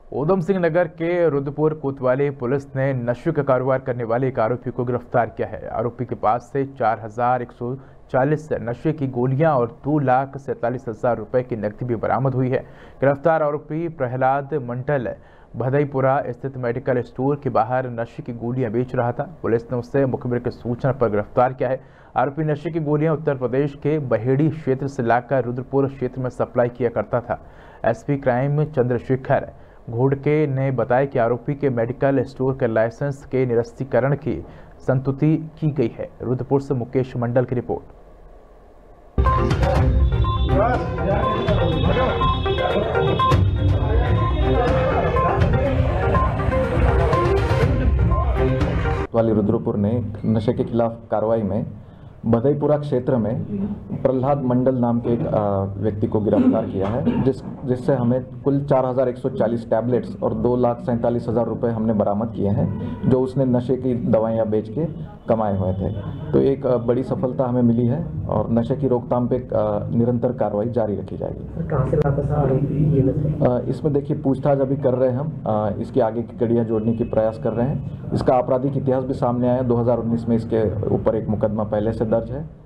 ऊधम सिंह नगर के रुद्रपुर कोतवाली पुलिस ने नशे का कारोबार करने वाले एक आरोपी को गिरफ्तार किया है। आरोपी के पास से 4140 नशे की गोलियां और 2,47,000 रुपए की नकदी भी बरामद हुई है। गिरफ्तार आरोपी प्रहलाद मंडल भदईपुरा स्थित मेडिकल स्टोर के बाहर नशे की गोलियां बेच रहा था। पुलिस ने उसे मुखबिर की सूचना पर गिरफ्तार किया है। आरोपी नशे की गोलियां उत्तर प्रदेश के बहेड़ी क्षेत्र से लाकर रुद्रपुर क्षेत्र में सप्लाई किया करता था। एसपी क्राइम चंद्रशेखर घोड़के ने बताया कि आरोपी के मेडिकल स्टोर के लाइसेंस के निरस्तीकरण की संस्तुति की गई है। रुद्रपुर से मुकेश मंडल की रिपोर्ट। वाली रुद्रपुर ने नशे के खिलाफ कार्रवाई में भदईपुरा क्षेत्र में प्रहलाद मंडल नाम के एक व्यक्ति को गिरफ्तार किया है, जिससे हमें कुल 4140 टैबलेट्स और 2,47,000 रुपये हमने बरामद किए हैं, जो उसने नशे की दवाइयाँ बेच के कमाए हुए थे। तो एक बड़ी सफलता हमें मिली है और नशे की रोकथाम पे निरंतर कार्रवाई जारी रखी जाएगी। कहाँ से वापस आ रही? इसमें देखिए पूछताछ अभी कर रहे हैं हम, इसकी आगे की कड़ियाँ जोड़ने की प्रयास कर रहे हैं। इसका आपराधिक इतिहास भी सामने आया। 2019 में इसके ऊपर एक मुकदमा पहले से दर्ज है।